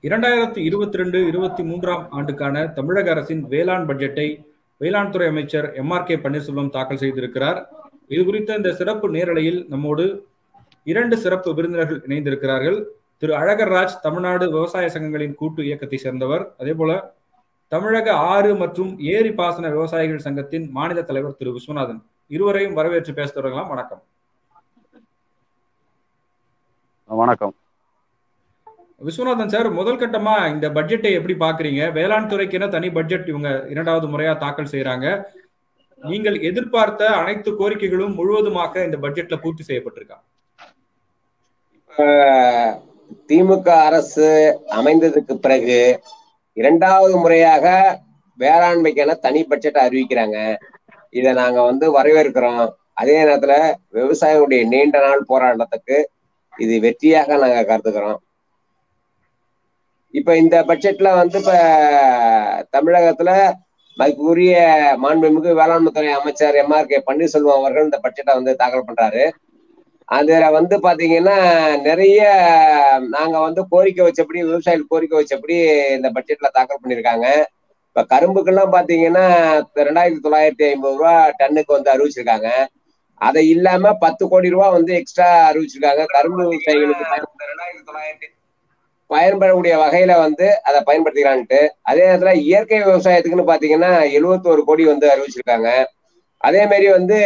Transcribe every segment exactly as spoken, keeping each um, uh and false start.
இரண்டாயிரத்தி இருபத்தி ரெண்டு இருபத்தி மூன்றாம் ஆண்டுக்கான தமிழக அரசின் வேளாண் பட்ஜெட்டை வேளாண் துறை அமைச்சர் எம் ஆர் கே பன்னீர்செல்வம் தாக்கல் செய்திருக்கிறார். இது குறித்த இந்த சிறப்பு நேரலையில் நம்மோடு இரண்டு சிறப்பு விருந்தினர்கள் இணைந்திருக்கிறார்கள். திரு அழகர் ராஜ், தமிழ்நாடு விவசாய சங்கங்களின் கூட்டு இயக்கத்தை சேர்ந்தவர். அதே போல தமிழக ஆறு மற்றும் ஏரி பாசன விவசாயிகள் சங்கத்தின் மாநில தலைவர் திரு விஸ்வநாதன். இருவரையும் வரவேற்று பேச தொடங்கலாம். வணக்கம். வணக்கம் விஸ்வநாதன் சார், முதல் கட்டமா இந்த பட்ஜெட்டை எப்படி பாக்குறீங்க? வேளாண் துறைக்கு தனி பட்ஜெட் இவங்க இரண்டாவது முறையா தாக்கல் செய்யறாங்க. நீங்கள் எதிர்பார்த்த அனைத்து கோரிக்கைகளும் முழுவதுமாக இந்த பட்ஜெட்ல பூர்த்தி செய்யப்பட்டிருக்கா? திமுக அரசு அமைந்ததுக்கு பிறகு இரண்டாவது முறையாக வேளாண்மைக்கான தனி பட்ஜெட்டை அறிவிக்கிறாங்க. இதை நாங்க வந்து வரவேற்கிறோம். அதே நேரத்துல விவசாயிகளுடைய நீண்ட நாள் போராட்டத்துக்கு இது வெற்றியாக நாங்க கருதுகிறோம். இப்ப இந்த பட்ஜெட்ல வந்து இப்ப தமிழகத்துல மதிப்புக்குரிய மாண்புமிகு வேளாண்மை துறை அமைச்சர் எம் ஆர் கே பன்னீர்செல்வம் அவர்கள் இந்த பட்ஜெட்டை வந்து தாக்கல் பண்றாரு. அதுல வந்து பாத்தீங்கன்னா நிறைய நாங்க வந்து கோரிக்கை வச்சபடி, விவசாயிகள் கோரிக்கை வச்சபடி இந்த பட்ஜெட்ல தாக்கல் பண்ணியிருக்காங்க. இப்ப கரும்புக்கெல்லாம் பாத்தீங்கன்னா ரெண்டாயிரத்தி தொள்ளாயிரத்தி ஐம்பது ரூபா டன்னுக்கு வந்து அறிவிச்சிருக்காங்க. அதை இல்லாம பத்து கோடி ரூபா வந்து எக்ஸ்ட்ரா அறிவிச்சிருக்காங்க. கரும்பு விவசாயிகளுக்கு ரெண்டாயிரத்தி தொள்ளாயிரத்தி பயன்படக்கூடிய வகையில வந்து அதை பயன்படுத்திக்கலான்ட்டு. அதே நேரத்துல இயற்கை விவசாயத்துக்குன்னு பாத்தீங்கன்னா எழுபத்தி ஒரு கோடி வந்து அறிவிச்சிருக்காங்க. அதே மாதிரி வந்து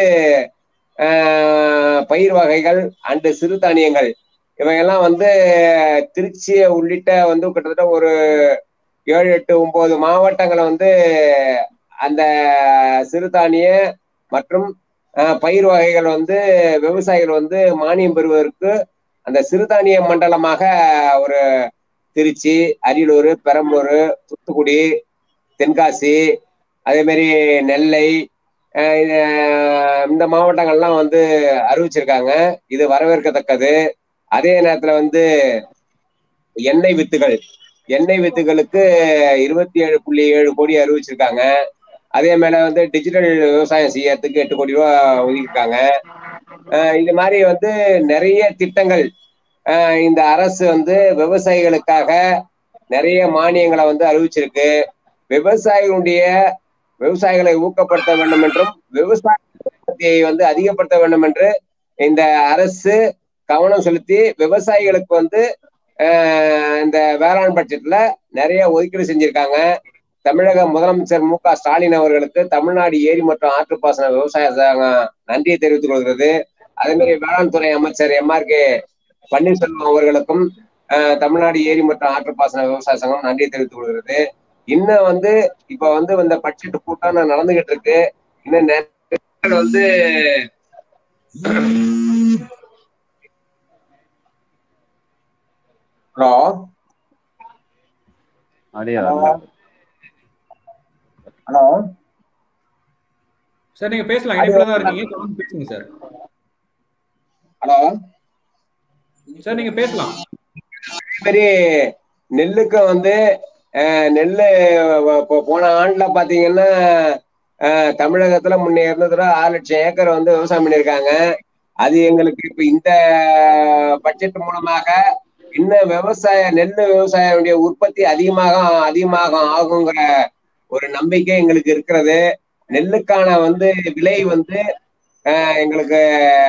ஆஹ் பயிர் வகைகள் அண்டு சிறுதானியங்கள் இவையெல்லாம் வந்து திருச்சி உள்ளிட்ட வந்து கிட்டத்தட்ட ஒரு ஏழு எட்டு ஒன்பது மாவட்டங்களை வந்து அந்த சிறுதானிய மற்றும் பயிர் வகைகள் வந்து விவசாயிகள் வந்து மானியம் பெறுவதற்கு அந்த சிறுதானிய மண்டலமாக ஒரு திருச்சி, அரியலூர், பெரம்பலூர், தூத்துக்குடி, தென்காசி, அதே மாதிரி நெல்லை, இந்த மாவட்டங்கள்லாம் வந்து அறிவிச்சிருக்காங்க. இது வரவேற்கத்தக்கது. அதே நேரத்துல வந்து எண்ணெய் வித்துகள் எண்ணெய் வித்துகளுக்கு இருபத்தி ஏழு புள்ளி ஏழு கோடி அறிவிச்சிருக்காங்க. அதே மேல வந்து டிஜிட்டல் விவசாயம் செய்யறதுக்கு எட்டு கோடி ரூபா ஒதுக்கியிருக்காங்க. இது மாதிரி வந்து நிறைய திட்டங்கள் இந்த அரசு வந்து விவசாயிகளுக்காக நிறைய மானியங்களை வந்து அறிவிச்சிருக்கு. விவசாயிகளுடைய விவசாயிகளை ஊக்கப்படுத்த வேண்டும் என்றும் விவசாய உற்பத்தியை வந்து அதிகப்படுத்த வேண்டும் என்று இந்த அரசு கவனம் செலுத்தி விவசாயிகளுக்கு வந்து இந்த வேளாண் பட்ஜெட்ல நிறைய ஒதுக்கீடு செஞ்சிருக்காங்க. தமிழக முதலமைச்சர் மு க ஸ்டாலின் அவர்களுக்கு தமிழ்நாடு ஏரி மற்றும் ஆற்றுப்பாசன விவசாய சங்கம் நன்றியை தெரிவித்துக் கொள்கிறது. அதே மாதிரி வேளாண் துறை அமைச்சர் எம் ஆர் கே பன்னீர்செல்வம் அவர்களுக்கும் தமிழ்நாடு ஏரி மற்றும் ஆற்றுப்பாசன விவசாய சங்கம் நன்றியை தெரிவித்துக் கொள்கிறது. இன்னும் வந்து இப்ப வந்து இந்த பட்ஜெட் கூட்டம் நடந்துகிட்டு இருக்கு. இன்னும் நிறைய வந்து ஹலோ ஹலோ சார், நீங்க பேசலாம். இணைப்புல தான் இருக்கீங்க, தொடர்ந்து பேசுங்க சார். ஹலோ சார், நீங்க பேசலாம். சரி, நெல்லுக்கு வந்து நெல்லு போன ஆண்டுல பாத்தீங்கன்னா தமிழகத்துல முன்னே இருந்ததுல ஆறு லட்சம் ஏக்கர் வந்து விவசாயம் பண்ணியிருக்காங்க. அது எங்களுக்கு இப்ப இந்த பட்ஜெட் மூலமாக இன்னும் விவசாய நெல்லு விவசாயியுடைய உற்பத்தி அதிகமாக அதிகமாக ஆகுங்கிற ஒரு நம்பிக்கை எங்களுக்கு இருக்கிறது. நெல்லுக்கான வந்து விலை வந்து எங்களுக்கு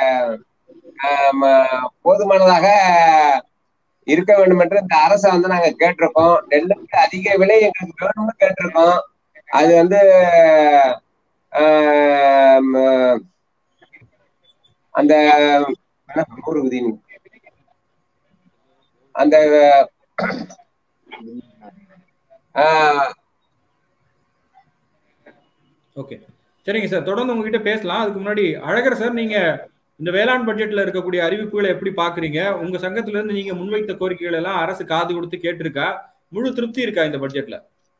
போதுமானதாக இருக்க வேண்டும் என்று இந்த அரசை வந்து நாங்க கேட்டிருக்கோம். நெல்லுக்கு அதிக விலை எங்களுக்கு வேணும்னு கேட்டிருக்கோம். அது வந்து அந்த அந்த ஓகே, சரிங்க சார், தொடர்ந்து உங்ககிட்ட பேசலாம். அதுக்கு முன்னாடி அழகர் சார், நீங்க இந்த வேளாண் பட்ஜெட்ல இருக்கக்கூடிய அறிவிப்புகளை எப்படி பாக்குறீங்க? உங்க சங்கத்துல இருந்து நீங்க முன்வைத்த கோரிக்கைகள் எல்லாம் அரசு காது கொடுத்து கேட்டிருக்கா? முழு திருப்தி இருக்கா இந்த பட்ஜெட்ல?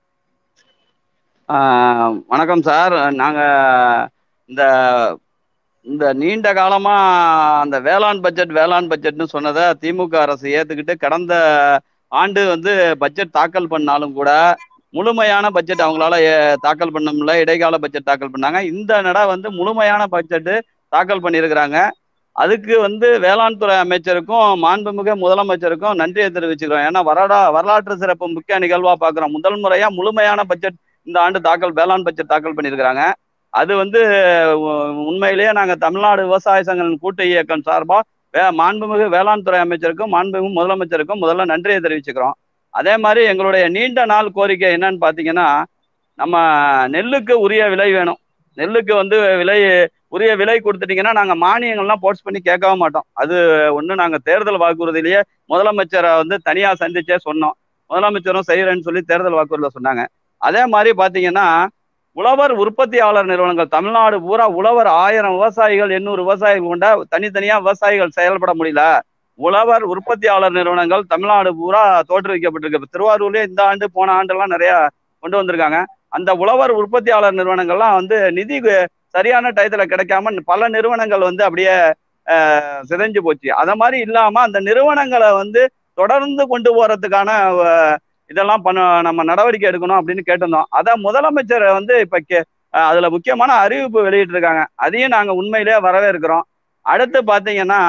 வணக்கம் சார். நாங்க இந்த இந்த நீண்ட காலமா அந்த வேளாண் பட்ஜெட் வேளாண் பட்ஜெட்னு சொன்னதை திமுக அரசு ஏத்துக்கிட்டு கடந்த ஆண்டு வந்து பட்ஜெட் தாக்கல் பண்ணாலும் கூட முழுமையான பட்ஜெட் அவங்களால தாக்கல் பண்ண முடியல. இடைக்கால பட்ஜெட் தாக்கல் பண்ணாங்க. இந்த நட வந்து முழுமையான பட்ஜெட்டு தாக்கல் பண்ணியிருக்கிறாங்க. அதுக்கு வந்து வேளாண் துறை அமைச்சருக்கும் மாண்புமிகு முதலமைச்சருக்கும் நன்றியை தெரிவிச்சுக்கிறோம். ஏன்னா வரடா வரலாற்று சிறப்பு முக்கிய நிகழ்வா பார்க்குறோம். முதல் முறையா முழுமையான பட்ஜெட் இந்த ஆண்டு தாக்கல் வேளாண் பட்ஜெட் தாக்கல் பண்ணியிருக்கிறாங்க. அது வந்து உண்மையிலேயே நாங்கள் தமிழ்நாடு விவசாய சங்கங்களின் கூட்டு இயக்கம் சார்பாக வே மாண்புமிகு வேளாண் துறை அமைச்சருக்கும் மாண்புமிகு முதலமைச்சருக்கும் முதல்ல நன்றியை தெரிவிச்சுக்கிறோம். அதே மாதிரி எங்களுடைய நீண்ட நாள் கோரிக்கை என்னன்னு பார்த்தீங்கன்னா, நம்ம நெல்லுக்கு உரிய விலை வேணும். நெல்லுக்கு வந்து விலை உரிய விலை கொடுத்துட்டீங்கன்னா நாங்கள் மானியங்கள்லாம் போர்ஸ் பண்ணி கேட்கவும் மாட்டோம். அது ஒன்று நாங்கள் தேர்தல் வாக்குறுதியிலேயே முதலமைச்சரை வந்து தனியாக சந்திச்சே சொன்னோம். முதலமைச்சரும் செய்கிறேன்னு சொல்லி தேர்தல் வாக்குறுதியில் சொன்னாங்க. அதே மாதிரி பார்த்தீங்கன்னா உழவர் உற்பத்தியாளர் நிறுவனங்கள் தமிழ்நாடு பூரா உழவர் ஆயிரம் விவசாயிகள் எண்ணூறு விவசாயிகள் கொண்ட தனித்தனியாக விவசாயிகள் செயல்பட முடியல. உழவர் உற்பத்தியாளர் நிறுவனங்கள் தமிழ்நாடு பூரா தோற்றுவிக்கப்பட்டிருக்கு. திருவாரூர்லேயே இந்த ஆண்டு போன ஆண்டெல்லாம் நிறைய கொண்டு வந்திருக்காங்க. அந்த உழவர் உற்பத்தியாளர் நிறுவனங்கள்லாம் வந்து நிதி சரியான டயத்துல கிடைக்காம பல நிறுவனங்கள் வந்து அப்படியே சிதைஞ்சு போச்சு. அத மாதிரி இல்லாம அந்த நிறுவனங்களை வந்து தொடர்ந்து கொண்டு போறதுக்கான இதெல்லாம் பண்ண நம்ம நடவடிக்கை எடுக்கணும் அப்படின்னு கேட்டிருந்தோம். அத முதலமைச்சர் வந்து இப்ப அதுல முக்கியமான அறிவிப்பு வெளியிட்டு இருக்காங்க. அதையும் நாங்க உண்மையிலேயே வரவேற்கிறோம். அடுத்து பாத்தீங்கன்னா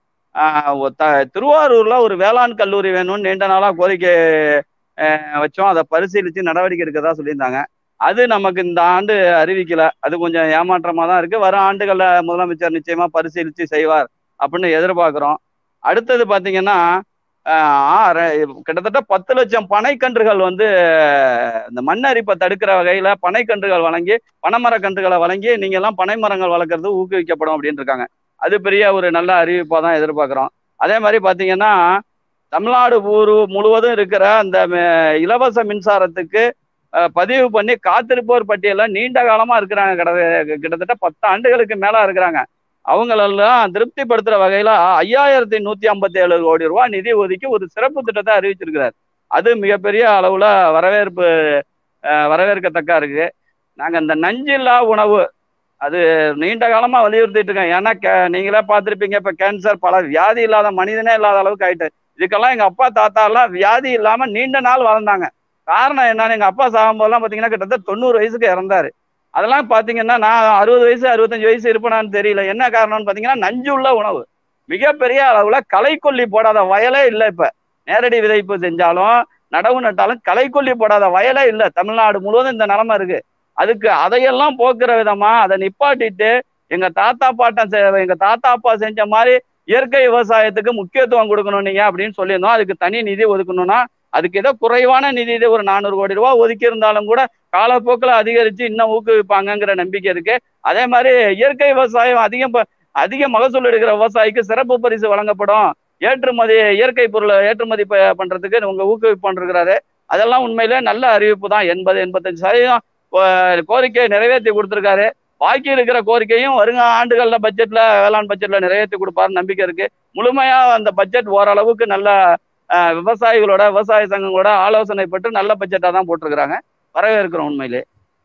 திருவாரூர்ல ஒரு வேளாண் கல்லூரி வேணும்னு நீண்ட நாளா கோரிக்கை வச்சோம். அதை பரிசீலித்து நடவடிக்கை எடுக்கதா சொல்லியிருந்தாங்க. அது நமக்கு இந்த ஆண்டு அறிவிக்கல. அது கொஞ்சம் ஏமாற்றமா தான் இருக்கு. வரும் ஆண்டுகள்ல முதலமைச்சர் நிச்சயமா பரிசீலித்து செய்வார் அப்படின்னு எதிர்பார்க்கிறோம். அடுத்தது பாத்தீங்கன்னா கிட்டத்தட்ட பத்து லட்சம் பனைக்கன்றுகள் வந்து இந்த மண் அரிப்பை தடுக்கிற வகையில பனைக்கன்றுகள் வழங்கி பனைமரக்கன்றுகளை வழங்கி நீங்க எல்லாம் பனை மரங்கள் வளர்க்கறது ஊக்குவிக்கப்படும் அப்படின்னு இருக்காங்க. அது பெரிய ஒரு நல்ல அறிவிப்பா தான் எதிர்பார்க்கிறோம். அதே மாதிரி பாத்தீங்கன்னா தமிழ்நாடு ஊரு முழுவதும் இருக்கிற அந்த இலவச மின்சாரத்துக்கு பதிவு பண்ணி காத்திருப்போர் பட்டியல நீண்ட காலமா இருக்கிறாங்க. கிட்டத்தட்ட பத்து ஆண்டுகளுக்கு மேல இருக்கிறாங்க. அவங்களெல்லாம் திருப்திப்படுத்துற வகையில ஐயாயிரத்தி நூத்தி ஐம்பத்தி ஏழு கோடி ரூபாய் நிதி ஒதுக்கி ஒரு சிறப்பு திட்டத்தை அறிவிச்சிருக்கிறார். அது மிகப்பெரிய அளவுல வரவேற்பு வரவேற்கத்தக்கா இருக்கு. நாங்க இந்த நஞ்சில்லா உணவு அது நீண்ட காலமா வலியுறுத்திட்டு இருக்கோம். ஏன்னா நீங்களே பார்த்துருப்பீங்க, இப்ப கேன்சர் பல வியாதி இல்லாத மனிதனே இல்லாத அளவுக்கு ஆயிட்டு. இதுக்கெல்லாம் எங்க அப்பா தாத்தா எல்லாம் வியாதி இல்லாம நீண்ட நாள் வாழ்ந்தாங்க. காரணம் என்னன்னு எங்க அப்பா சாகும் போதெல்லாம் பாத்தீங்கன்னா கிட்டத்தட்ட தொண்ணூறு வயசுக்கு இறந்தாரு. அதெல்லாம் பாத்தீங்கன்னா நான் அறுபது வயசு அறுபத்தஞ்சு வயசு இருப்பேனான்னு தெரியல. என்ன காரணம்னு பாத்தீங்கன்னா நஞ்சு உள்ள உணவு. மிகப்பெரிய அளவுல களைக்கொல்லி போடாத வயலே இல்லை. இப்ப நேரடி விதைப்பு செஞ்சாலும் நடவு நட்டாலும் களைக்கொல்லி போடாத வயலே இல்லை. தமிழ்நாடு முழுவதும் இந்த நிலைமை இருக்கு. அதுக்கு அதையெல்லாம் போக்குற விதமா அதை நிப்பாட்டிட்டு எங்க தாத்தா பாட்டன் எங்க தாத்தா அப்பா செஞ்ச மாதிரி இயற்கை விவசாயத்துக்கு முக்கியத்துவம் கொடுக்கணும் நீங்க அப்படின்னு சொல்லியிருந்தோம். அதுக்கு தனி நிதி ஒதுக்கணும்னா அதுக்கு ஏதோ குறைவான நிதி ஒரு நானூறு கோடி ரூபாய் ஒதுக்கி இருந்தாலும் கூட காலப்போக்கில் அதிகரிச்சு இன்னும் ஊக்குவிப்பாங்கிற நம்பிக்கை இருக்கு. அதே மாதிரி இயற்கை விவசாயம் அதிகம் அதிக மகசூல் எடுக்கிற விவசாயிக்கு சிறப்பு பரிசு வழங்கப்படும். ஏற்றுமதி இயற்கை பொருளை ஏற்றுமதி பண்றதுக்கு உங்க ஊக்குவிப்பான்றிருக்கிறாரு. அதெல்லாம் உண்மையிலே நல்ல அறிவிப்பு தான். எண்பது எண்பத்தஞ்சு சதவீதம் கோரிக்கையை நிறைவேற்றி கொடுத்திருக்காரு. பாக்கி இருக்கிற கோரிக்கையும் வருங்க ஆண்டுகள்ல பட்ஜெட்ல வேளாண் பட்ஜெட்ல நிறைவேற்றி கொடுப்பாருன்னு நம்பிக்கை இருக்கு. முழுமையா அந்த பட்ஜெட் ஓரளவுக்கு நல்ல விவசாயிகளோட விவசாய சங்கங்களோட ஆலோசனை பெற்று நல்ல பட்ஜெட்டா தான் போட்டிருக்கிறாங்க. வரவேற்கிறோம் உண்மையிலே.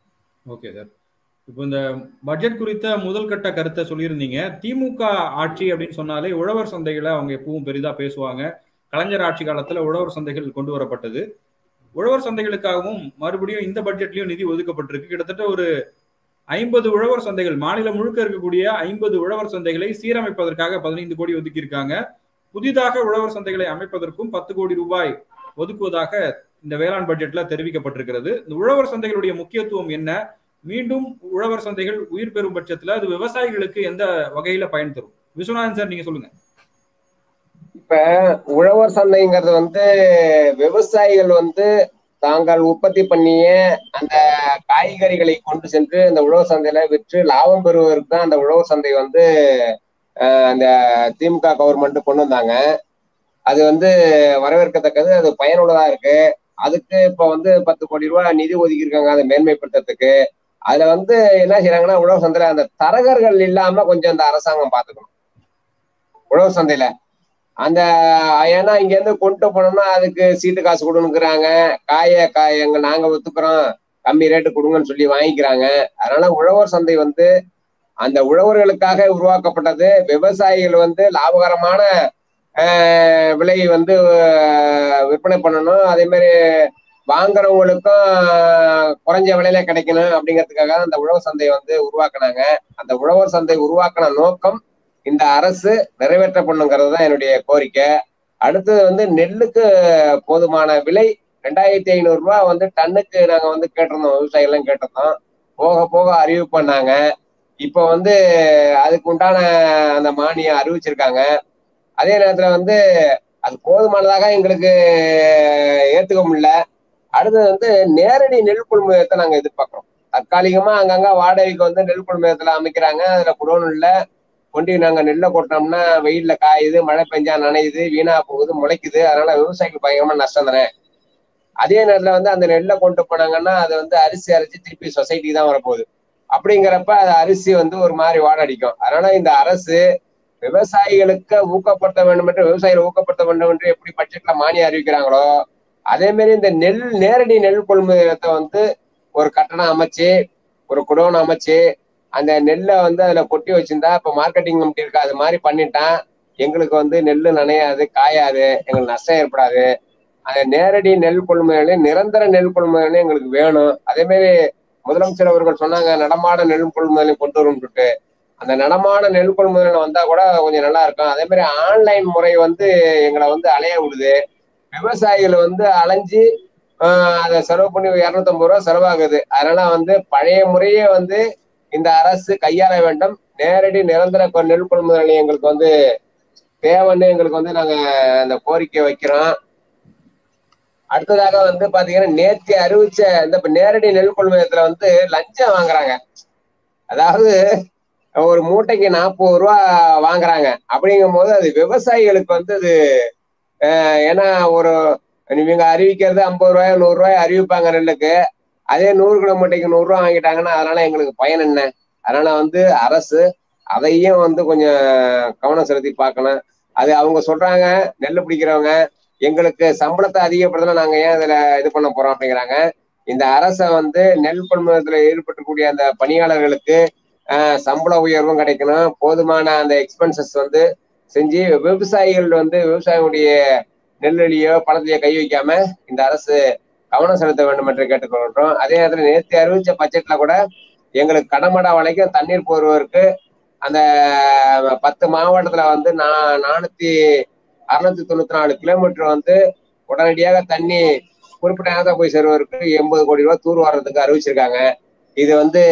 ஓகே சார், இப்போ இந்த பட்ஜெட் குறித்த முதல் கட்ட கருத்தை சொல்லியிருந்தீங்க. திமுக ஆட்சி அப்படின்னு சொன்னாலே உழவர் சந்தைகளை அவங்க எப்பவும் பெரிதா பேசுவாங்க. கலைஞர் ஆட்சி காலத்துல உழவர் சந்தைகள் கொண்டு வரப்பட்டது. உழவர் சந்தைகளுக்காகவும் மறுபடியும் இந்த பட்ஜெட்லயும் நிதி ஒதுக்கப்பட்டிருக்கு. கிட்டத்தட்ட ஒரு ஐம்பது உழவர் சந்தைகள் மாநிலம் முழுக்க இருக்கக்கூடிய ஐம்பது உழவர் சந்தைகளை சீரமைப்பதற்காக பதினைந்து கோடி ஒதுக்கி இருக்காங்க. புதிதாக உழவர் சந்தைகளை அமைப்பதற்கும் பத்து கோடி ரூபாய் ஒதுக்குவதாக இந்த வேளாண் பட்ஜெட்ல தெரிவிக்கப்பட்டிருக்கிறது. இந்த உழவர் சந்தைகளுடைய முக்கியத்துவம் என்ன? மீண்டும் உழவர் சந்தைகள் உயிர் பெறும் பட்சத்துல அது விவசாயிகளுக்கு எந்த வகையில பயன் தரும்? விஸ்வநாதன் சார், நீங்க சொல்லுங்க. இப்ப உழவர் சந்தைங்கிறது வந்து விவசாயிகள் வந்து தாங்கள் உற்பத்தி பண்ணிய அந்த காய்கறிகளை கொண்டு சென்று அந்த உழவர் சந்தையில விற்று லாபம் பெறுவதற்கு தான் அந்த உழவர் சந்தை வந்து அந்த திமுக கவர்மெண்ட் கொண்டு வந்தாங்க. அது வந்து வரவேற்கத்தக்கது, அது பயனுள்ளதா இருக்கு. அதுக்கு இப்ப வந்து பத்து கோடி ரூபாய் நிதி ஒதுக்கி இருக்காங்க அதை மேன்மைப்படுத்துறதுக்கு. அதுல வந்து என்ன செய்யறாங்கன்னா உழவர் சந்தையில அந்த தரகர்கள் இல்லாம கொஞ்சம் அந்த அரசாங்கம் பாத்துக்கணும் உழவர் சந்தையில. அந்த ஏன்னா இங்க இருந்து கொண்டு போனோம்னா அதுக்கு சீட்டு காசு கொடுங்கிறாங்க. காய காய எங்க நாங்க ஒத்துக்கிறோம் கம்மி ரேட்டு கொடுங்கன்னு சொல்லி வாங்கிக்கிறாங்க. அதனால உழவர் சந்தை வந்து அந்த உழவர்களுக்காக உருவாக்கப்பட்டது. விவசாயிகள் வந்து லாபகரமான விலை வந்து விற்பனை பண்ணணும், அதே மாதிரி வாங்குறவங்களுக்கும் குறைஞ்ச விலையில கிடைக்கணும் அப்படிங்கிறதுக்காக அந்த உழவர் சந்தையை வந்து உருவாக்குனாங்க. அந்த உழவர் சந்தை உருவாக்கின நோக்கம் இந்த அரசு நிறைவேற்றப்படணுங்கிறது தான் என்னுடைய கோரிக்கை. அடுத்தது வந்து நெல்லுக்கு போதுமான விலை ரெண்டாயிரத்தி ஐநூறு ரூபாய் வந்து டன்னுக்கு நாங்க வந்து கேட்டிருந்தோம், விவசாயிகள் கேட்டிருந்தோம். போக போக அறிவு பண்ணாங்க. இப்ப வந்து அதுக்கு உண்டான அந்த மானியம் அறிவிச்சிருக்காங்க. அதே நேரத்துல வந்து அது போதுமானதாக எங்களுக்கு ஏத்துக்க முடியல. அடுத்தது வந்து நேரடி நெல் கொள்முதலத்தை நாங்க எதிர்பார்க்கிறோம். தற்காலிகமா அங்கங்க வாடகைக்கு வந்து நெல் கொள்முதலத்துல அமைக்கிறாங்க. அதுல குடோன்ல கொண்டு நாங்க நெல்லை கொட்டினோம்னா வெயில்ல காயுது, மழை பெஞ்சா நனையுது, வீணா போகுது, முளைக்குது. அதனால விவசாயிக்கு பயங்கரமா நஷ்டம் தானே. அதே நேரத்துல வந்து அந்த நெல்லை கொண்டு போனாங்கன்னா அது வந்து அரிசி அரைச்சி திருப்பி சொசைட்டிக்கு தான் வரப்போகுது. அப்படிங்கிறப்ப அது அரிசி வந்து ஒரு மாதிரி வாடடிக்கும். அதனால இந்த அரசு விவசாயிகளுக்கு ஊக்கப்படுத்த வேண்டும் என்று விவசாயிகளை ஊக்கப்படுத்த வேண்டும் என்று எப்படி பட்ஜெட்ல மானியம் அறிவிக்கிறாங்களோ அதே மாதிரி இந்த நெல் நேரடி நெல் கொள்முதலத்தை வந்து ஒரு கட்டணம் அமைச்சு ஒரு குடோன் அமைச்சு அந்த நெல்லை வந்து அதுல கொட்டி வச்சிருந்தா இப்ப மார்க்கெட்டிங் கமிட்டி இருக்கு, அது மாதிரி பண்ணிட்டான் எங்களுக்கு வந்து நெல் நனையாது, காயாது, எங்களுக்கு நஷ்டம் ஏற்படாது. அந்த நேரடி நெல் கொள்முதலையும் நிரந்தர நெல் கொள்முதலையும் எங்களுக்கு வேணும். அதே மாதிரி முதலமைச்சர் அவர்கள் சொன்னாங்க நடமாட நெல் கொள்முதலையும் கொண்டு வரும்னு சொல்லிட்டு. அந்த நடமாட நெல் கொள்முதல் வந்தா கூட கொஞ்சம் நல்லா இருக்கும். அதே மாதிரி ஆன்லைன் முறை வந்து எங்களை வந்து அலைய விடுது. விவசாயிகள் வந்து அலைஞ்சு ஆஹ் அதை செலவு பண்ணி இருநூத்தி ஐம்பது ரூபா செலவாகுது. அதனால வந்து பழைய முறையே வந்து இந்த அரசு கையாள வேண்டும். நேரடி நிரந்தர நெல் கொள்முதல் எங்களுக்கு வந்து தேவைன்னு எங்களுக்கு வந்து நாங்க அந்த கோரிக்கை வைக்கிறோம். அடுத்ததாக வந்து பாத்தீங்கன்னா நேற்று அறிவிச்ச இந்த நேரடி நெல் கொள்முதலத்துல வந்து லஞ்சம் வாங்குறாங்க. அதாவது ஒரு மூட்டைக்கு நாற்பது ரூபா வாங்குறாங்க. அப்படிங்கும் போது அது விவசாயிகளுக்கு வந்து அது ஏன்னா ஒரு இவங்க அறிவிக்கிறது ஐம்பது ரூபாய் நூறு ரூபாய் அறிவிப்பாங்க நெல்லுக்கு. அதே நூறு கிலோ மூட்டைக்கு நூறு ரூபா வாங்கிட்டாங்கன்னா அதனால எங்களுக்கு பயன் என்ன? அதனால வந்து அரசு அதையும் வந்து கொஞ்சம் கவனம் செலுத்தி பார்க்கணும். அது அவங்க சொல்றாங்க நெல் பிடிக்கிறவங்க எங்களுக்கு சம்பளத்தை அதிகப்படுத்தினா நாங்க ஏன் இதுல இது பண்ண போறோம் அப்படிங்கிறாங்க. இந்த அரசை வந்து நெல் கொள்முதலத்துல ஈடுபட்டக்கூடிய அந்த பணியாளர்களுக்கு ஆஹ் சம்பள உயர்வும் கிடைக்கணும். போதுமான அந்த எக்ஸ்பென்சஸ் வந்து செஞ்சு விவசாயிகள் வந்து விவசாயிகளுடைய நெல்லியோ பணத்திலேயோ கை வைக்காம இந்த அரசு கவனம் செலுத்த வேண்டும் என்று கேட்டுக்கொள்கிறோம். அதே நேரத்தில் நேற்று அறிவிச்ச பட்ஜெட்ல கூட எங்களுக்கு கடமடா வரைக்கும் தண்ணீர் போடுவதற்கு அந்த பத்து மாவட்டத்துல வந்து நா நானூத்தி அறுநூத்தி தொண்ணூத்தி நாலு கிலோமீட்டர் வந்து உடனடியாக தண்ணி குறிப்பிட்ட நேரத்தை போய் சேருவதற்கு எண்பது கோடி ரூபாய் தூர் வாரத்துக்கு அறிவிச்சிருக்காங்க. இது வந்து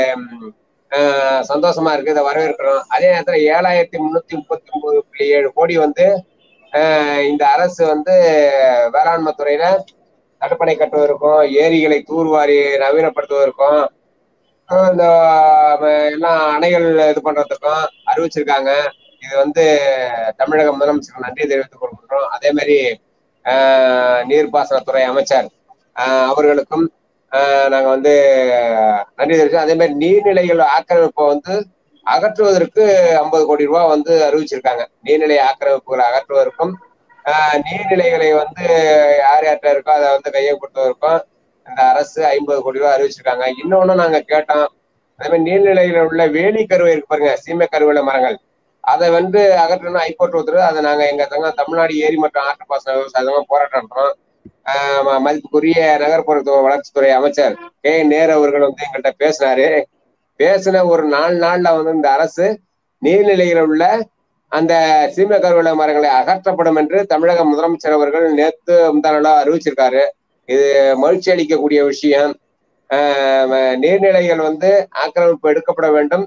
ஆஹ் சந்தோஷமா இருக்கு, இதை வரவேற்கிறோம். அதே நேரத்துல ஏழாயிரத்தி முன்னூத்தி முப்பத்தி ஒன்பது புள்ளி ஏழு கோடி வந்து ஆஹ் இந்த அரசு வந்து வேளாண்மை துறையில தடுப்பணை கட்டுவதற்கும் ஏரிகளை தூர்வாரி நவீனப்படுத்துவதற்கும் இந்த எல்லாம் அணைகள் இது பண்றதுக்கும் அறிவிச்சிருக்காங்க. இது வந்து தமிழக முதலமைச்சருக்கு நன்றி தெரிவித்துக் கொள்கின்றோம். அதே மாதிரி ஆஹ் நீர்ப்பாசனத்துறை அமைச்சர் ஆஹ் அவர்களுக்கும் ஆஹ் நாங்க வந்து நன்றி தெரிவிச்சோம். அதே மாதிரி நீர்நிலைகள் ஆக்கிரமிப்பை வந்து அகற்றுவதற்கு ஐம்பது கோடி ரூபாய் வந்து அறிவிச்சிருக்காங்க. நீர்நிலை ஆக்கிரமிப்புகளை அகற்றுவதற்கும் ஆஹ் நீர்நிலைகளை வந்து யார் யார்கிட்ட இருக்கோ அதை வந்து கையப்படுத்துவதற்கும் இந்த அரசு ஐம்பது கோடி ரூபாய் அறிவிச்சிருக்காங்க. இன்னொன்னு நாங்க கேட்டோம், அதே மாதிரி நீர்நிலையில உள்ள வேலி கருவை இருக்கு பாருங்க, சீமை கருவேல மரங்கள், அதை வந்து அகற்றணும் ஹைகோர்ட் ஒருத்தர். அதை நாங்க எங்க தங்க தமிழ்நாடு ஏரி மற்றும் ஆற்று பாசன விவசாயம் போராட்டம் பண்றோம். ஆஹ் மதிப்புக்குரிய நகர்ப்புற வளர்ச்சித்துறை அமைச்சர் கே நேரு அவர்கள் வந்து எங்கள்கிட்ட பேசினாரு. பேசின ஒரு நாலு நாள்ல வந்து இந்த அரசு நீர்நிலையில உள்ள அந்த சீமை கருவேல மரங்களை அகற்றப்படும் என்று தமிழக முதலமைச்சர் அவர்கள் நேற்று முந்தானாளா அறிவிச்சிருக்காரு. இது மகிழ்ச்சி அளிக்கக்கூடிய விஷயம். ஆஹ் நீர்நிலைகள் வந்து ஆக்கிரமிப்பு எடுக்கப்பட வேண்டும்,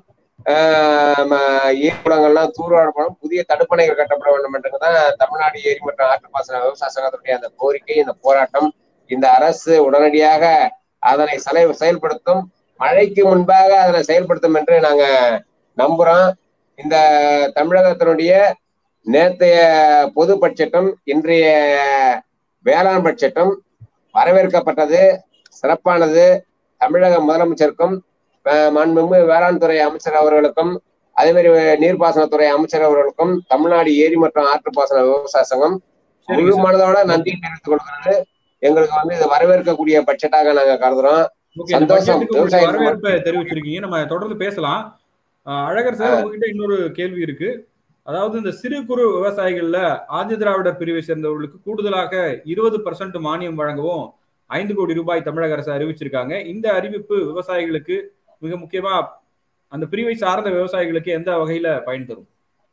ஈரக்குளங்கள்லாம் தூர்வாரப்படும், புதிய தடுப்பணைகள் கட்டப்பட வேண்டும் என்றுதான் தமிழ்நாடு ஏரி மற்றும் ஆற்றுப்பாசன விவசாய சங்கத்துடைய அந்த கோரிக்கை, இந்த போராட்டம். இந்த அரசு உடனடியாக அதனை செயல்படுத்தும், மழைக்கு முன்பாக அதனை செயல்படுத்தும் என்று நாங்க நம்புறோம். இந்த தமிழகத்தினுடைய நேற்றைய பொது பட்ஜெட்டும் இன்றைய வேளாண் பட்ஜெட்டும் வரவேற்கப்பட்டது, சிறப்பானது. தமிழக முதலமைச்சருக்கும் மாண்புமிகு வேளாண் துறை அமைச்சர் அவர்களுக்கும் அதே மாதிரி நீர்ப்பாசனத்துறை அமைச்சர் அவர்களுக்கும் தமிழ்நாடு ஏரி மற்றும் ஆற்றுப்பாசன விவசாய சங்கம் முழு மனதோட நன்றி தெரிவித்துக் கொள்கிறது. எங்களுக்கு வந்து இது வரவேற்கக்கூடிய பட்ஜெட்டாக நாங்க கருதுறோம். சந்தோஷம். வரவேற்பை தெரிவிச்சிருக்கீங்க, நம்ம தொடர்ந்து பேசலாம். அழகர் சார், உங்ககிட்ட இன்னொரு கேள்வி இருக்கு. அதாவது இந்த சிறு குறு விவசாயிகள்ல ஆதி திராவிடர் பிரிவை சேர்ந்தவர்களுக்கு கூடுதலாக இருபது பர்சன்ட் மானியம் வழங்கவும் ஐந்து கோடி ரூபாய் தமிழக அரசு அறிவிச்சிருக்காங்க. இந்த அறிவிப்பு விவசாயிகளுக்கு மிக முக்கியமா அந்த பிரிவை சார்ந்த விவசாயிகளுக்கு எந்த வகையில பயன் தரும்?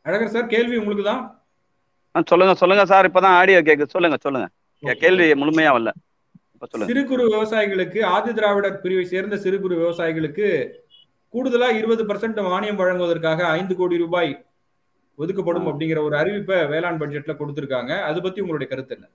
அழகர் சார், கேள்வி உங்களுக்கு தான். சொல்லுங்க சொல்லுங்க சார், இப்பதான் ஆடியோ கேக்கு. சொல்லுங்க சொல்லுங்க, கேள்வி முழுமையா வரல. சிறு குறு விவசாயிகளுக்கு, ஆதி திராவிடர் பிரிவை சேர்ந்த சிறு குறு விவசாயிகளுக்கு கூடுதலா இருபது பர்சன்ட் மானியம் வழங்குவதற்காக ஐந்து கோடி ரூபாய் ஒதுக்கப்படும் அப்படிங்கிற ஒரு அறிவிப்பை வேளாண் பட்ஜெட்ல கொடுத்திருக்காங்க. அது பத்தி உங்களுடைய கருத்து என்ன?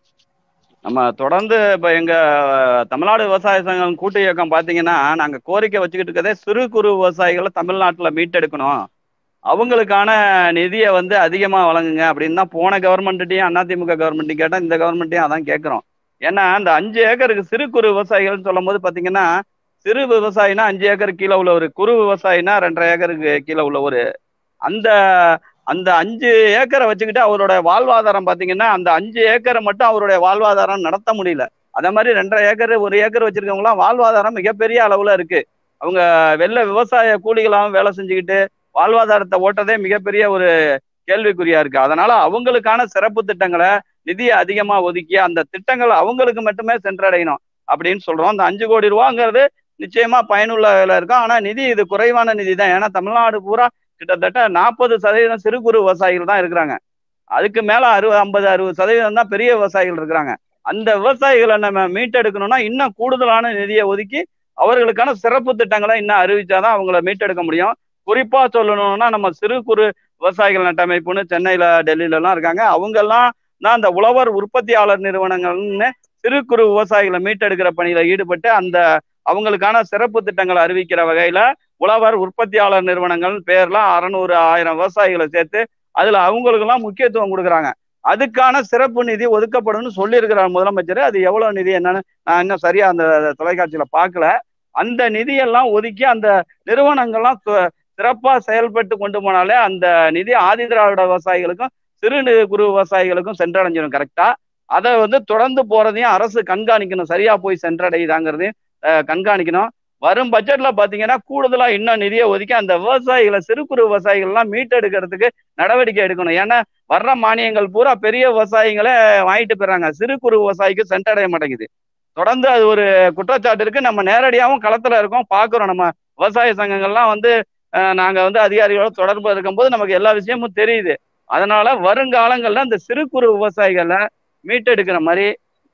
நம்ம தொடர்ந்து இப்ப எங்க தமிழ்நாடு விவசாய சங்கம் கூட்டு இயக்கம் பாத்தீங்கன்னா, நாங்க கோரிக்கை வச்சுக்கிட்டு இருக்கதே சிறு குறு விவசாயிகளை தமிழ்நாட்டுல மீட்டெடுக்கணும், அவங்களுக்கான நிதியை வந்து அதிகமா வழங்குங்க அப்படின்னு தான் போன கவர்மெண்ட்டையும் அதிமுக கவர்மெண்ட்டையும் கேட்டோம், இந்த கவர்மெண்ட்டையும் அதான் கேட்கிறோம். ஏன்னா அந்த அஞ்சு ஏக்கருக்கு சிறு குறு விவசாயிகள்னு சொல்லும் போது பாத்தீங்கன்னா, சிறு விவசாயினா அஞ்சு ஏக்கர் கீழே உள்ள ஒரு, குறு விவசாயினா ரெண்டரை ஏக்கருக்கு கீழே உள்ள ஒரு, அந்த அந்த அஞ்சு ஏக்கரை வச்சுக்கிட்டு அவரோட வாழ்வாதாரம் பாத்தீங்கன்னா, அந்த அஞ்சு ஏக்கரை மட்டும் அவருடைய வாழ்வாதாரம் நடத்த முடியல. அதே மாதிரி ரெண்டரை ஏக்கர் ஒரு ஏக்கர் வச்சிருக்கவங்களாம் வாழ்வாதாரம் மிகப்பெரிய அளவுல இருக்கு. அவங்க வெள்ள விவசாய கூலிகளாகவும் வேலை செஞ்சுக்கிட்டு வாழ்வாதாரத்தை ஓட்டதே மிகப்பெரிய ஒரு கேள்விக்குறியா இருக்கு. அதனால அவங்களுக்கான சிறப்பு திட்டங்களை நிதியை அதிகமா ஒதுக்கி அந்த திட்டங்கள் அவங்களுக்கு மட்டுமே சென்றடையணும் அப்படின்னு சொல்றோம். அந்த அஞ்சு கோடி ரூபாங்கிறது நிச்சயமா பயனுள்ள இருக்கும். ஆனா நிதி இது குறைவான நிதி தான். ஏன்னா தமிழ்நாடு பூரா கிட்டத்தட்ட நாற்பது சதவீதம் சிறு குறு விவசாயிகள் தான் இருக்கிறாங்க. அதுக்கு மேல அறுபது ஐம்பது அறுபது சதவீதம் தான் பெரிய விவசாயிகள் இருக்கிறாங்க. அந்த விவசாயிகளை நம்ம மீட்டெடுக்கணும்னா இன்னும் கூடுதலான நிதியை ஒதுக்கி அவர்களுக்கான சிறப்பு திட்டங்களை இன்னும் அறிவிச்சாதான் அவங்கள மீட்டெடுக்க முடியும். குறிப்பா சொல்லணும்னா நம்ம சிறு குறு விவசாயிகள் நட்டமைப்புன்னு சென்னையில டெல்லியில எல்லாம் இருக்காங்க. அவங்க எல்லாம் தான் அந்த உழவர் உற்பத்தியாளர் நிறுவனங்கள்னு சிறு குறு விவசாயிகளை மீட்டெடுக்கிற பணியில ஈடுபட்டு அந்த அவங்களுக்கான சிறப்பு திட்டங்களை அறிவிக்கிற வகையில உழவர் உற்பத்தியாளர் நிறுவனங்கள் பேர்ல அறநூறு ஆயிரம் விவசாயிகளை சேர்த்து அதுல அவங்களுக்கு எல்லாம் முக்கியத்துவம் கொடுக்குறாங்க. அதுக்கான சிறப்பு நிதி ஒதுக்கப்படும் சொல்லி இருக்கிறார் முதலமைச்சர். அது எவ்வளவு நிதி என்னன்னு நான் இன்னும் சரியா அந்த தொலைக்காட்சியில பார்க்கல. அந்த நிதியெல்லாம் ஒதுக்கி அந்த நிறுவனங்கள்லாம் சிறப்பா செயல்பட்டு கொண்டு போனாலே அந்த நிதி ஆதி திராவிட விவசாயிகளுக்கும் சிறு குறு விவசாயிகளுக்கும் சென்றடைஞ்சிடும் கரெக்டா. அதை வந்து தொடர்ந்து போறதையும் அரசு கண்காணிக்கணும், சரியா போய் சென்றடையுதாங்கிறதையும் கண்காணிக்கணும். வரும் பட்ஜெட்ல பாத்தீங்கன்னா கூடுதலா இன்னும் நிதியை ஒதுக்கி அந்த விவசாயிகளை சிறு குறு விவசாயிகள் எல்லாம் மீட்டெடுக்கிறதுக்கு நடவடிக்கை எடுக்கணும். ஏன்னா வர்ற மானியங்கள் பூரா பெரிய விவசாயிகளை வாங்கிட்டு போயிடுறாங்க, சிறு குறு விவசாயிக்கு சென்றடைய மாட்டேங்குது. தொடர்ந்து அது ஒரு குற்றச்சாட்டு இருக்கு. நம்ம நேரடியாகவும் களத்துல இருக்கோம், பாக்குறோம். நம்ம விவசாய சங்கங்கள்லாம் வந்து நாங்க வந்து அதிகாரிகளோட தொடர்பு இருக்கும்போது நமக்கு எல்லா விஷயமும் தெரியுது. அதனால வருங்காலங்கள்ல அந்த சிறு குறு விவசாயிகளை மீட்டெடுக்கிற மாதிரி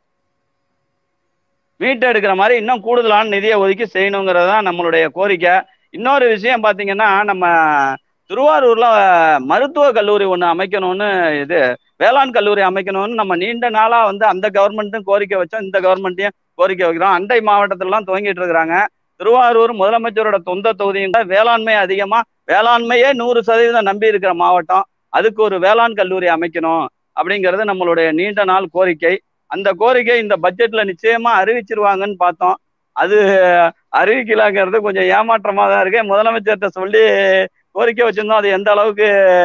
மீட்டெடுக்கிற மாதிரி இன்னும் கூடுதலான நிதியை ஒதுக்கி செய்யணுங்கிறதான் நம்மளுடைய கோரிக்கை. இன்னொரு விஷயம் பாத்தீங்கன்னா, நம்ம திருவாரூர்ல மருத்துவ கல்லூரி ஒண்ணு அமைக்கணும்னு, இது வேளாண் கல்லூரி அமைக்கணும்னு நம்ம நீண்ட நாளா வந்து அந்த கவர்மெண்ட்டும் கோரிக்கை வச்சோம், இந்த கவர்மெண்ட்டையும் கோரிக்கை வைக்கிறோம். அண்டை மாவட்டத்திலாம் துவங்கிட்டு இருக்கிறாங்க. திருவாரூர் முதலமைச்சரோட சொந்த தொகுதியும் வேளாண்மை அதிகமா, வேளாண்மையே நூறு சதவீதம் நம்பி இருக்கிற மாவட்டம். அதுக்கு ஒரு வேளாண் கல்லூரி அமைக்கணும் அப்படிங்கிறது நம்மளுடைய நீண்ட நாள் கோரிக்கை. அந்த கோரிக்கை இந்த பட்ஜெட்ல நிச்சயமா அறிவிச்சிருவாங்கன்னு பார்த்தோம். அது அறிவிக்கலாங்கிறது கொஞ்சம் ஏமாற்றமா தான் இருக்கு. முதலமைச்சர்கிட்ட சொல்லி கோரிக்கை வச்சிருந்தோம், அது எந்த அளவுக்கு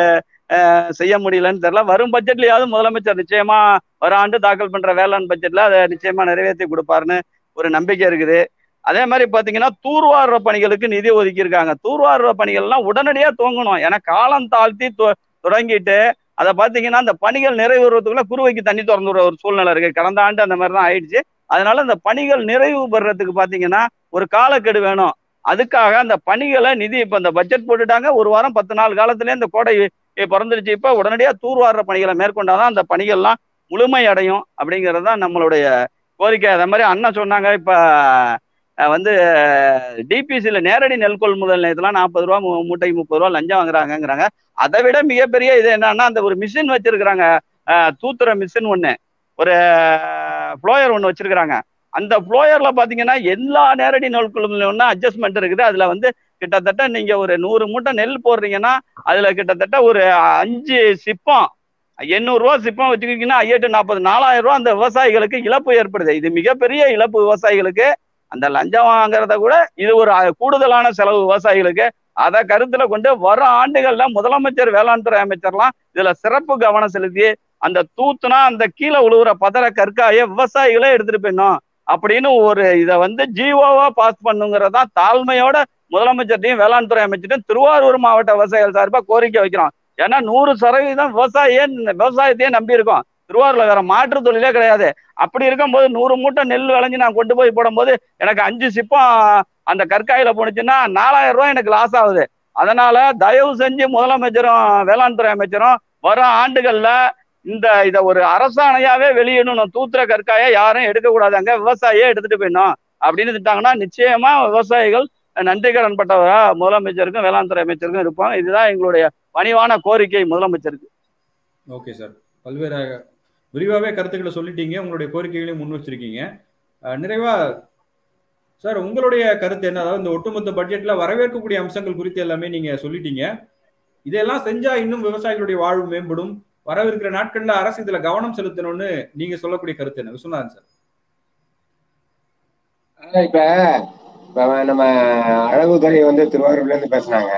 செய்ய முடியலன்னு தெரியல. வரும் பட்ஜெட்லயாவது முதலமைச்சர் நிச்சயமா வர ஆண்டு தாக்கல் பண்ற வேளாண் பட்ஜெட்ல அதை நிச்சயமா நிறைவேற்றி கொடுப்பாருன்னு ஒரு நம்பிக்கை இருக்குது. அதே மாதிரி பாத்தீங்கன்னா தூர்வார பணிகளுக்கு நிதி ஒதுக்கி இருக்காங்க. தூர்வார பணிகள்லாம் உடனடியா துவங்கணும். ஏன்னா காலம் தாழ்த்தி தொடங்கிட்டு அதை பாத்தீங்கன்னா அந்த பணிகள் நிறைவேறுவதுக்குள்ள குறுவைக்கு தண்ணி திறந்து விடுற ஒரு சூழ்நிலை இருக்கு. கடந்த ஆண்டு அந்த மாதிரி தான் ஆயிடுச்சு. அதனால அந்த பணிகள் நிறைவு பெறறதுக்கு பாத்தீங்கன்னா ஒரு காலக்கெடு வேணும். அதுக்காக அந்த பணிகளை நிதி இப்ப இந்த பட்ஜெட் போட்டுட்டாங்க. ஒரு வாரம் பத்து நாள் காலத்திலே இந்த கோடை பிறந்துருச்சு. இப்ப உடனடியா தூர்வார பணிகளை மேற்கொண்டாதான் அந்த பணிகள்லாம் முழுமை அடையும் அப்படிங்கிறது தான் நம்மளுடைய கோரிக்கை. அதே மாதிரி அண்ணன் சொன்னாங்க, இப்ப வந்து டிபிசியில நேரடி நெல் கொள்முதல் நிலையத்தெல்லாம் நாற்பது ரூபா மூட்டை முப்பது ரூபா லஞ்சம் வாங்குறாங்கிறாங்க. அதை விட மிகப்பெரிய இது என்னன்னா, அந்த ஒரு மிஷின் வச்சிருக்கிறாங்க, தூத்துற மிஷின் ஒண்ணு, ஒரு ஃப்ளோயர் ஒண்ணு வச்சிருக்கிறாங்க. அந்த ஃப்ளோயர்ல பாத்தீங்கன்னா எல்லா நேரடி நெல் கொள்முதல் அட்ஜஸ்ட்மெண்ட் இருக்குது. அதுல வந்து கிட்டத்தட்ட நீங்க ஒரு நூறு மூட்டை நெல் போடுறீங்கன்னா அதுல கிட்டத்தட்ட ஒரு அஞ்சு சிப்பம் எண்ணூறு ரூபா சிப்பம் வச்சுக்கிட்டீங்கன்னா ஐயட்டு நாற்பது நாலாயிரம் ரூபா அந்த விவசாயிகளுக்கு இழப்பு ஏற்படுது. இது மிகப்பெரிய இழப்பு விவசாயிகளுக்கு. அந்த லஞ்சம் வாங்குறத கூட இது ஒரு கூடுதலான செலவு விவசாயிகளுக்கு. அதை கருத்துல கொண்டு வர ஆண்டுகள்ல முதலமைச்சர் வேளாண் துறை அமைச்சர்லாம் இதுல சிறப்பு கவனம் செலுத்தி அந்த தூத்துனா அந்த கீழே உழுவுற பதற கற்காய விவசாயிகளே எடுத்துட்டு போயிடணும் அப்படின்னு ஒரு இதை வந்து ஜிஓவா பாஸ் பண்ணுங்கிறதா தாழ்மையோட முதலமைச்சர்ட்டையும் வேளாண் துறை அமைச்சர்ட்டையும் திருவாரூர் மாவட்ட விவசாயிகள் சார்பா கோரிக்கை வைக்கிறோம். ஏன்னா நூறு சதவீதம் விவசாயியே விவசாயத்தையே நம்பி இருக்கோம். திருவாரூர்ல வேற மாற்று தொழிலே கிடையாது. அப்படி இருக்கும்போது நூறு மூட்டை நெல் விளைஞ்சு நான் கொண்டு போய் போடும் போது எனக்கு அஞ்சு சிப்பம் அந்த கற்காயில போனுச்சுன்னா நாலாயிரம் ரூபாய் எனக்கு லாஸ் ஆகுது. அதனால தயவு செஞ்சு முதலமைச்சரும் வேளாண் துறை அமைச்சரும் வரும் ஆண்டுகள்ல இந்த இதை ஒரு அரசாணையாவே வெளியிடணும். தூத்துற கற்காயை யாரும் எடுக்கக்கூடாதாங்க, விவசாயியே எடுத்துட்டு போயிடணும் அப்படின்னு திட்டாங்கன்னா நிச்சயமா விவசாயிகள் நன்றி கடன் பட்டவரா முதலமைச்சருக்கும் வேளாண் துறை அமைச்சருக்கும் இருப்பாங்க. இதுதான் எங்களுடைய பணிவான கோரிக்கை முதலமைச்சருக்கு. ஓகே சார், பல்வேறு விரிவாகவே கருத்துக்களை சொல்லிட்டீங்க, உங்களுடைய கோரிக்கைகளையும் முன் வச்சிருக்கீங்க. நிறைவா சார் உங்களுடைய கருத்து என்ன? அதாவது இந்த ஒட்டுமொத்த பட்ஜெட்ல வரவேற்கக்கூடிய அம்சங்கள் குறித்து எல்லாமே நீங்க சொல்லிட்டீங்க. இதெல்லாம் செஞ்சா இன்னும் விவசாயிகளுடைய வாழ்வு மேம்படும், வரவிருக்கிற நாட்கள்ல அரசு இதுல கவனம் செலுத்தணும்னு நீங்க சொல்லக்கூடிய கருத்து என்ன விஸ்வநாதன் சார்? இப்ப இப்ப நம்ம அழகுதுறை வந்து திருவாரூர்ல இருந்து பேசினாங்க,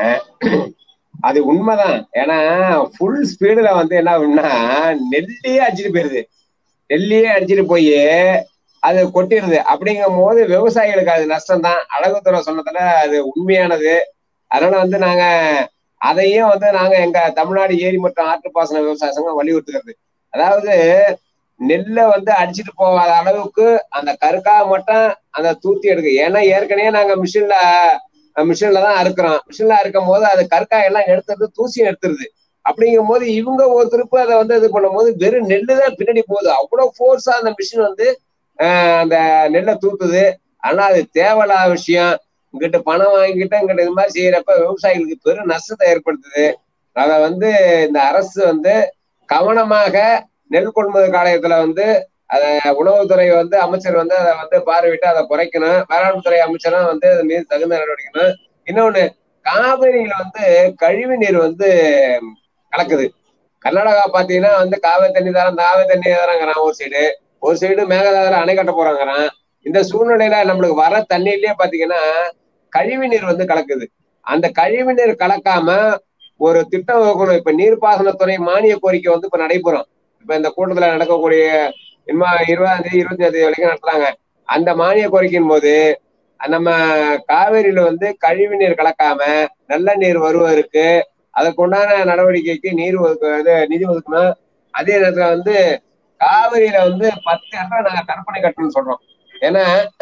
அது உண்மைதான். ஏன்னா ஃபுல் ஸ்பீடுல வந்து என்ன ஆகும்னா நெல்லியே அடிச்சுட்டு போயிருது, நெல்லியே அடிச்சுட்டு போய் அது கொட்டிடுது. அப்படிங்கும் போது விவசாயிகளுக்கு அது நஷ்டம் தான். அழகுதுறை சொன்னதுல அது உண்மையானது. அதனால வந்து நாங்க அதையும் வந்து நாங்க எங்க தமிழ்நாடு ஏரி மற்றும் ஆற்றுப்பாசன விவசாய சங்கம் வலியுறுத்துகிறது. அதாவது நெல்லை வந்து அடிச்சுட்டு போகாத அளவுக்கு அந்த கருக்காக மட்டும் அந்த தூத்தி எடுக்கு. ஏன்னா ஏற்கனவே நாங்க மிஷின்ல மிஷின்ல தான் அறுக்கிறோம். மிஷின்ல அறுக்கும் போது அது கருக்காய் எல்லாம் எடுத்துறது, தூசியும் எடுத்துருது. அப்படிங்கும் போது இவங்க ஒரு திருப்பு அதை வந்து இது பண்ணும் போது வெறும் நெல்லு தான் பின்னாடி போகுது. அவ்வளவு ஃபோர்ஸா அந்த மிஷின் வந்து ஆஹ் அந்த நெல்லை தூத்துது. ஆனா அது தேவையில்லாத விஷயம். இங்கிட்ட பணம் வாங்கிட்டு இங்கிட்ட இது மாதிரி செய்யறப்ப விவசாயிகளுக்கு பெரும் நஷ்டத்தை ஏற்படுத்துது. அதை வந்து இந்த அரசு வந்து கவனமாக நெல் கொள்முதல் காலத்துல வந்து அதை உணவுத்துறை வந்து அமைச்சர் வந்து அதை வந்து பார்வையிட்டு அதை குறைக்கணும். வேளாண் துறை அமைச்சரும் வந்து அது மீது தகுந்த நடவடிக்கணும். இன்னொன்னு, காவிரியில வந்து கழிவு நீர் வந்து கலக்குது. கர்நாடகா பாத்தீங்கன்னா வந்து காவிரி தண்ணி தரம் தாவே தண்ணி தராங்கிறான் ஒரு சைடு, ஒரு சைடு மேகதாதுல அணை கட்ட போறாங்கிறான். இந்த சூழ்நிலையில நம்மளுக்கு வர தண்ணியிலேயே பாத்தீங்கன்னா கழிவு நீர் வந்து கலக்குது. அந்த கழிவு நீர் கலக்காம ஒரு திட்டம் வகுக்கணும். இப்ப நீர்ப்பாசனத்துறை மானிய கோரிக்கை வந்து இப்ப நடைபெறும். இப்ப இந்த கூட்டத்துல நடக்கக்கூடிய இன்மா இருபதாம் தேதி இருபத்தி அஞ்சாம் தேதி வரைக்கும் நடத்துறாங்க. அந்த மானிய கோரிக்கையின் போது நம்ம காவேரியில வந்து கழிவு நீர் கலக்காம நல்ல நீர் வருவதற்கு அதற்குண்டான நடவடிக்கைக்கு நீர் ஒதுக்கு நிதி ஒதுக்கணும். அதே நேரத்துல வந்து காவிரியில வந்து பத்து இடத்துல நாங்க தடுப்பணை கட்டணும்னு சொல்றோம். ஏன்னா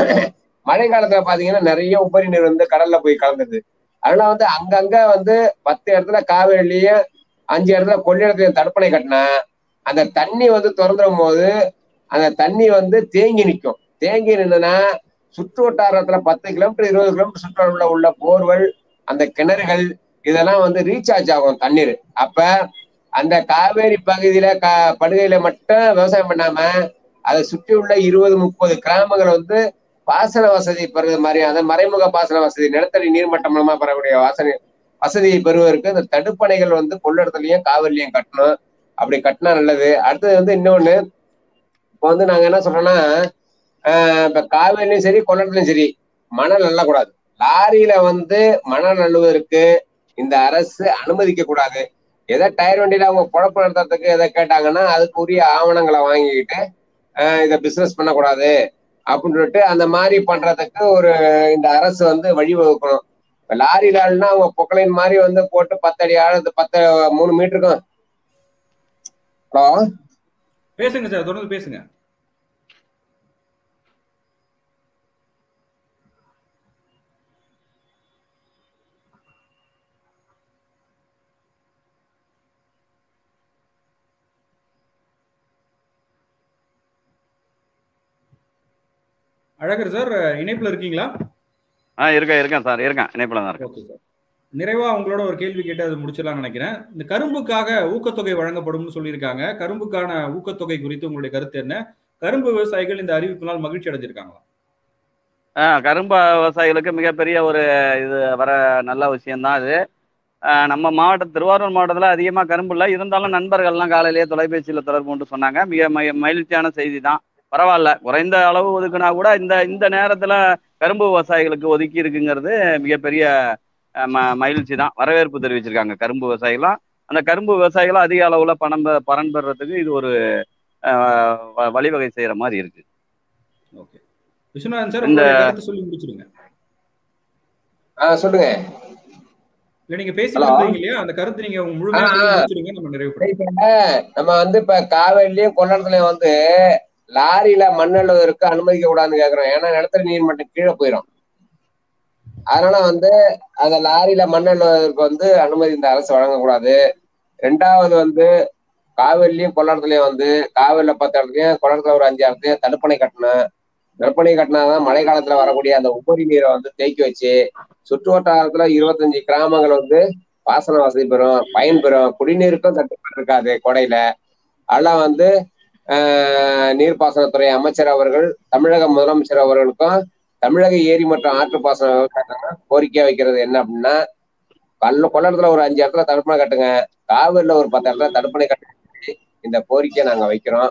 மழை காலத்துல பாத்தீங்கன்னா நிறைய உபரி நீர் வந்து கடல்ல போய் கலந்துது. அதனால வந்து அங்கங்க வந்து பத்து இடத்துல காவிரிலயும் அஞ்சு இடத்துல கொள்ளிடத்துலயும் தடுப்பணை கட்டினா அந்த தண்ணி வந்து திறந்துடும் போது அந்த தண்ணி வந்து தேங்கி நிற்கும். தேங்கி நின்றுனா சுற்று வட்டாரத்துல பத்து கிலோமீட்டர் இருபது கிலோமீட்டர் சுற்றுலா உள்ள போர்வெல், அந்த கிணறுகள் இதெல்லாம் வந்து ரீசார்ஜ் ஆகும் தண்ணீர். அப்ப அந்த காவேரி பகுதியில க படுகையில மட்டும் விவசாயம் பண்ணாம அதை சுற்றி உள்ள இருபது முப்பது கிராமங்கள் வந்து பாசன வசதி பெறுவது மாதிரி, அந்த மறைமுக பாசன வசதி நிலத்தடி நீர்மட்டம் மூலமா பெறக்கூடிய வாசனை வசதியை பெறுவதற்கு இந்த தடுப்பணைகள் வந்து கொள்ளிடத்துலயும் காவிரிலையும் கட்டணும். அப்படி கட்டினா நல்லது. அடுத்தது வந்து இன்னொன்னு, இப்போ வந்து நாங்க என்ன சொல்றோம்னா, ஆஹ் இப்ப காவிரிலையும் சரி கொள்ளிடத்துலயும் சரி மணல் அள்ளக்கூடாது. லாரியில வந்து மணல் அள்ளுவதற்கு இந்த அரசு அனுமதிக்க கூடாது. எதை டயர் வண்டியில அவங்க குழப்பம் நடத்துறதுக்கு எதை கேட்டாங்கன்னா அதுக்குரிய ஆவணங்களை வாங்கிக்கிட்டு ஆஹ் இதை பிசினஸ் பண்ணக்கூடாது அப்படின்னு சொல்லிட்டு அந்த மாதிரி பண்றதுக்கு ஒரு இந்த அரசு வந்து வழிவகுக்கணும். இப்ப லாரியில ஆளுனா அவங்க பொக்கலைன் மாதிரி வந்து போட்டு பத்தடி ஆழத்து பத்து மூணு மீட்டருக்கும். ஹலோ பேசுங்க சார், தொடர்ந்து பேசுங்க. அழகர் சார் இணைப்புல இருக்கீங்களா? ஆஹ் இருக்கேன் இருக்கேன் சார், இருக்கேன் இணைப்புல தான் இருக்கேன். ஓகே சார், நிறைவா உங்களோட ஒரு கேள்வி கேட்டு அது முடிச்சிடலாம்னு நினைக்கிறேன். இந்த கரும்புக்காக ஊக்கத்தொகை வழங்கப்படும் சொல்லியிருக்காங்க. கரும்புக்கான ஊக்கத்தொகை குறித்து உங்களுடைய கருத்து என்ன? கரும்பு விவசாயிகள் இந்த அறிவிப்பினால் மகிழ்ச்சி அடைஞ்சிருக்காங்களா? ஆஹ் கரும்பு விவசாயிகளுக்கு மிகப்பெரிய ஒரு இது வர நல்ல விஷயம்தான் இது. நம்ம மாவட்ட திருவாரூர் மாவட்டத்தில் அதிகமாக கரும்பு இல்லை, இருந்தாலும் நண்பர்கள்லாம் காலையிலேயே தொலைபேசியில் தொடர்பு கொண்டு சொன்னாங்க. மிக மகிழ்ச்சியான செய்தி தான். பரவாயில்ல, குறைந்த அளவு ஒதுக்குனா கூட இந்த இந்த நேரத்தில் கரும்பு விவசாயிகளுக்கு ஒதுக்கி இருக்குங்கிறது மிகப்பெரிய ம மகிழ்ச்சி தான். வரவேற்பு தெரிவிச்சிருக்காங்க கரும்பு விவசாயிகளாம். அந்த கரும்பு விவசாயிகளும் அதிக அளவுல பணம் பலன் பெறறதுக்கு இது ஒரு வழிவகை செய்யற மாதிரி இருக்கு. ஓகே விஸ்வநாதன் சார், உங்களுடைய கருத்து சொல்லி முடிச்சிருங்க. ஆ சொல்லுங்க. இல்ல நீங்க பேசி வந்தீங்க இல்லையா, அந்த கருத்து நீங்க முழுமையா சொல்லி முடிச்சிருங்க, நம்ம நிறைவு பண்ணுவோம். நம்ம வந்து இப்ப காவேரிலயும் கொள்ளிடத்துலயும் வந்து லாரியில மண் அள்ளுவதற்கு அனுமதிக்க கூடாதுன்னு கேக்குறோம். ஏன்னா நிலத்தடி நீர் மட்டம் கீழே போயிடும். அதனால வந்து அந்த லாரியில மண் அள்ளுவதற்கு வந்து அனுமதி இந்த அரசு வழங்கக்கூடாது. ரெண்டாவது வந்து காவிரிலையும் கொள்ளடத்துலயும் வந்து காவிரில பத்து இடத்துலயும் கொள்ளடத்துல ஒரு அஞ்சு இடத்துலயும் தடுப்பணை கட்டணும். தடுப்பணை கட்டினாதான் மழை காலத்துல வரக்கூடிய அந்த உபரி நீரை வந்து தேக்கி வச்சு சுற்று வட்டாரத்துல இருபத்தஞ்சு கிராமங்கள் வந்து பாசன வசதி பெறும், பயன்பெறும். குடிநீருக்கும் தட்டுப்பாடு இருக்காது கோடையில. அதெல்லாம் வந்து ஆஹ் நீர்ப்பாசனத்துறை அமைச்சர் அவர்கள் தமிழக முதலமைச்சர் அவர்களுக்கும் தமிழக ஏரி மற்றும் ஆற்று பாசன விவசாயம் கோரிக்கையா வைக்கிறது என்ன அப்படின்னா, கல்ல கொள்ளடத்துல ஒரு அஞ்சு இடத்துல தடுப்பணை கட்டுங்க, காவிரில ஒரு பத்து இடத்துல தடுப்பணை கட்டுங்க. இந்த கோரிக்கையை நாங்க வைக்கிறோம்.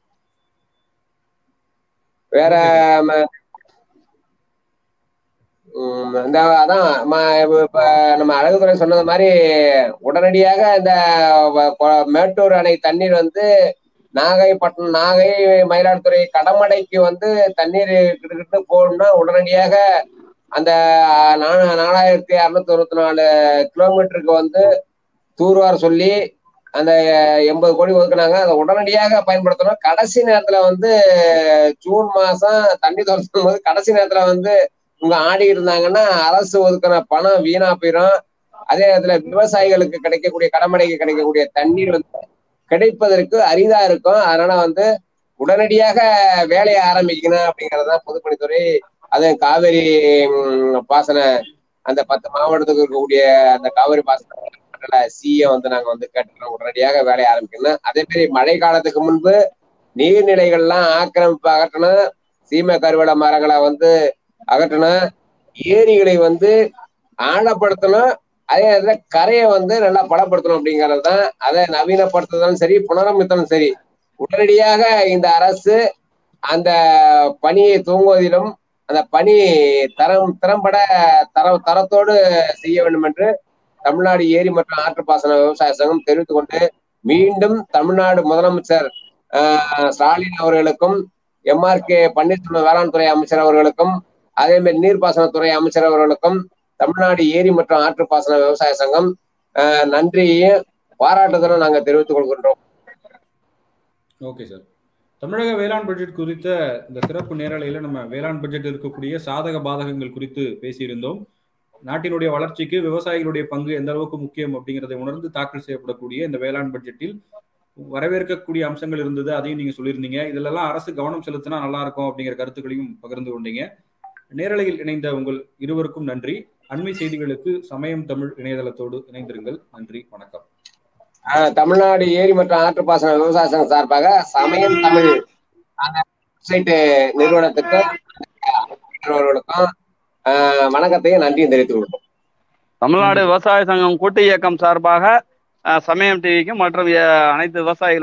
வேற இந்த அதான் இப்ப நம்ம அழகுதுறை சொன்னது மாதிரி உடனடியாக இந்த மேட்டூர் அணை தண்ணீர் வந்து நாகைப்பட்டினம் நாகை மயிலாடுதுறை கடமடைக்கு வந்து தண்ணீர் கிட்ட போகணும்னா உடனடியாக அந்த நாலாயிரத்தி அறுநூத்தி தொண்ணூத்தி நாலு கிலோமீட்டருக்கு வந்து தூர்வார சொல்லி அந்த எண்பது கோடி ஒதுக்குனாங்க. அதை உடனடியாக பயன்படுத்தணும். கடைசி நேரத்துல வந்து ஜூன் மாசம் தண்ணி திறக்கும் போது கடைசி நேரத்துல வந்து இவங்க ஆடி இருந்தாங்கன்னா அரசு ஒதுக்கின பணம் வீணா போயிடும். அதே நேரத்துல விவசாயிகளுக்கு கிடைக்கக்கூடிய கடமடைக்கு கிடைக்கக்கூடிய தண்ணீர் வந்து கிடைப்பதற்கு அரிதா இருக்கும். அதனால வந்து உடனடியாக வேலையை ஆரம்பிக்கணும் அப்படிங்கறதுதான் பொதுப்பணித்துறை. அது காவிரி பாசன அந்த பத்து மாவட்டத்துக்கு இருக்கக்கூடிய அந்த காவிரி பாசன சிஎ வந்து நாங்க வந்து கேட்டுக்கிறோம், உடனடியாக வேலையை ஆரம்பிக்கணும். அதே மாதிரி மழை காலத்துக்கு முன்பு நீர்நிலைகள்லாம் ஆக்கிரமிப்பு அகற்றணும், சீமை கருவேல மரங்களை வந்து அகற்றணும், ஏரிகளை வந்து ஆழப்படுத்தணும், அதே நேரத்துல கரையை வந்து நல்லா பலப்படுத்தணும் அப்படிங்கிறது தான். அதை நவீனப்படுத்துறதும் சரி புனரமைத்தாலும் சரி உடனடியாக இந்த அரசு அந்த பணியை துவங்குவதிலும் அந்த பணி தரம் திறம்பட தர தரத்தோடு செய்ய வேண்டும் என்று தமிழ்நாடு ஏரி மற்றும் ஆற்றுப்பாசன விவசாய சங்கம் தெரிவித்துக் கொண்டு மீண்டும் தமிழ்நாடு முதலமைச்சர் ஆஹ் ஸ்டாலின் அவர்களுக்கும் எம்ஆர்கே பன்னீர்செல்வம் வேளாண் துறை அமைச்சர் அவர்களுக்கும் அதே மாதிரி நீர்ப்பாசனத்துறை அமைச்சர் அவர்களுக்கும் தமிழ்நாடு ஏரி மற்றும் ஆற்றுப்பாசன விவசாய சங்கம் ஆஹ் நன்றியையும் பாராட்டுதலும் நாங்கள் தெரிவித்துக் கொள்கின்றோம். Okay sir. தமிழக வேளாண் பட்ஜெட் குறித்த இந்த சிறப்பு நேரலையில நம்ம வேளாண் பட்ஜெட் இருக்கக்கூடிய சாதக பாதகங்கள் குறித்து பேசியிருந்தோம். நாட்டினுடைய வளர்ச்சிக்கு விவசாயிகளுடைய பங்கு எந்த அளவுக்கு முக்கியம் அப்படிங்கிறதை உணர்ந்து தாக்கல் செய்யப்படக்கூடிய இந்த வேளாண் பட்ஜெட்டில் வரவேற்கக்கூடிய அம்சங்கள் இருந்தது, அதையும் நீங்க சொல்லியிருந்தீங்க. இதுலெல்லாம் அரசு கவனம் செலுத்தினா நல்லா இருக்கும் அப்படிங்கிற கருத்துக்களையும் பகிர்ந்து கொண்டீங்க. நேரலையில் இணைந்த உங்கள் இருவருக்கும் நன்றி. அண்மை செய்திகளுக்கு சமயம் தமிழ் இணையதளத்தோடு இணைந்திருங்கள். நன்றி, வணக்கம். தமிழ்நாடு ஏரி மற்றும் ஆற்றுப்பாசன விவசாய சங்கம் சார்பாக சமயம் தமிழ் நிறுவனத்துக்கும் வணக்கத்தையும் நன்றியும் தெரிவித்துக் கொள்கிறோம். தமிழ்நாடு விவசாய சங்கம் கூட்டு இயக்கம் சார்பாக சமயம் டிவிக்கும் மற்றும் அனைத்து விவசாயிகள்